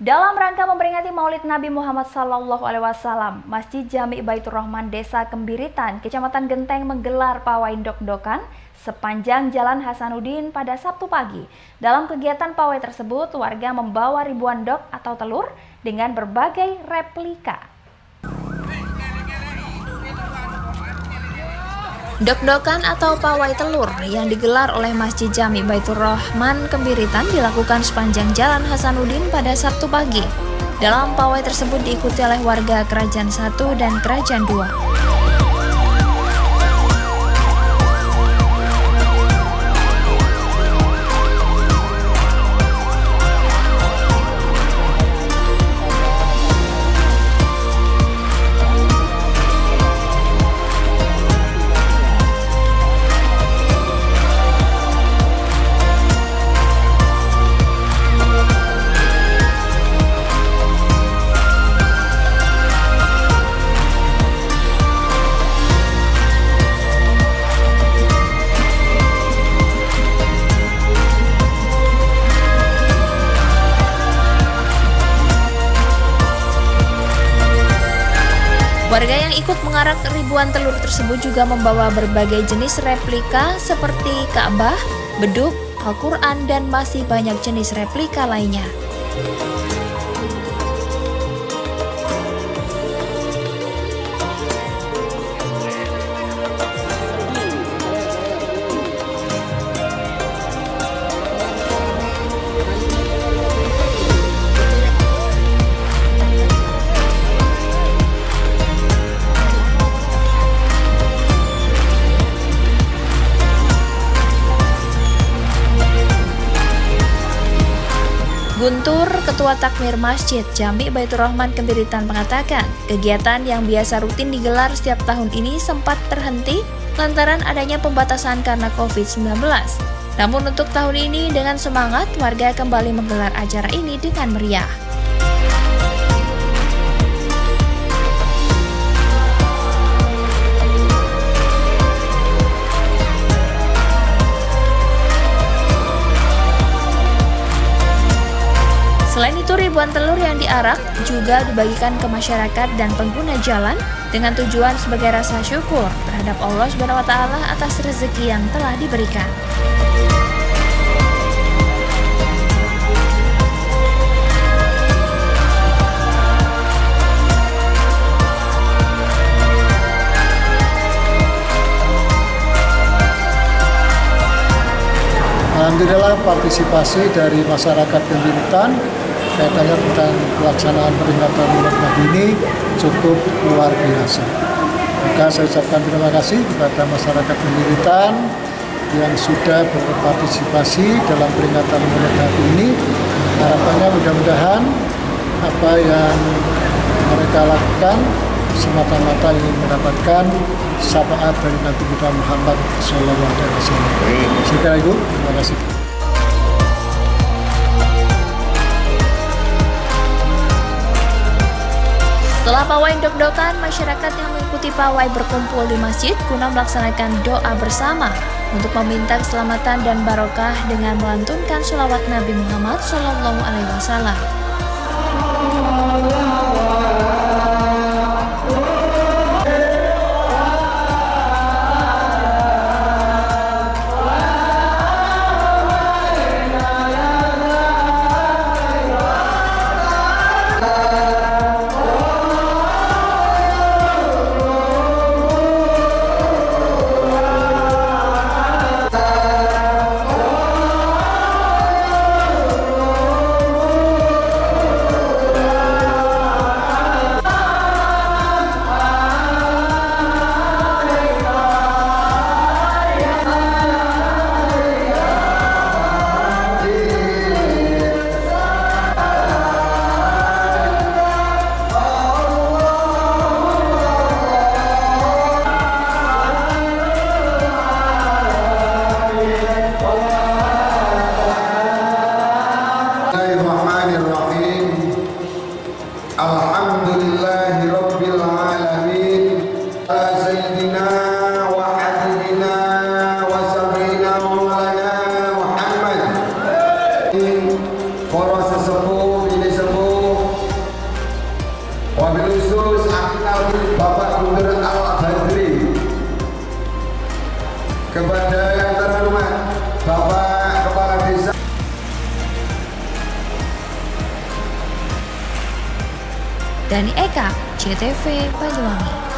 Dalam rangka memperingati Maulid Nabi Muhammad SAW, Masjid Jami Baitur Rahman Desa Kembiritan, Kecamatan Genteng menggelar pawai ndok-ndokan sepanjang Jalan Hasanuddin pada Sabtu pagi. Dalam kegiatan pawai tersebut, warga membawa ribuan ndok atau telur dengan berbagai replika. Ndok-ndokan atau pawai telur yang digelar oleh Masjid Jami Baitur Rahman Kembiritan dilakukan sepanjang Jalan Hasanuddin pada Sabtu pagi. Dalam pawai tersebut diikuti oleh warga Kerajaan 1 dan Kerajaan 2. Warga yang ikut mengarak ribuan telur tersebut juga membawa berbagai jenis replika seperti Ka'bah, beduk, Al-Quran, dan masih banyak jenis replika lainnya. Guntur, Ketua Takmir Masjid Jami Baitur Rahman Kembiritan mengatakan, kegiatan yang biasa rutin digelar setiap tahun ini sempat terhenti lantaran adanya pembatasan karena COVID-19. Namun untuk tahun ini dengan semangat, warga kembali menggelar acara ini dengan meriah. Selain itu, ribuan telur yang diarak juga dibagikan ke masyarakat dan pengguna jalan dengan tujuan sebagai rasa syukur terhadap Allah SWT atas rezeki yang telah diberikan. Alhamdulillah partisipasi dari masyarakat Kembiritan kaitannya tentang pelaksanaan peringatan Maulid Nabi ini cukup luar biasa. Maka saya ucapkan terima kasih kepada masyarakat Kembiritan yang sudah berpartisipasi dalam peringatan Maulid Nabi ini. Harapannya mudah-mudahan apa yang mereka lakukan semata-mata ingin mendapatkan syafaat dari Nabi kita Muhammad SAW. Sekali lagi, terima kasih. Setelah pawai ndok-ndokan, masyarakat yang mengikuti pawai berkumpul di masjid guna melaksanakan doa bersama untuk meminta keselamatan dan barokah dengan melantunkan sholawat Nabi Muhammad SAW. Gani Eka, CTV Banyuwangi.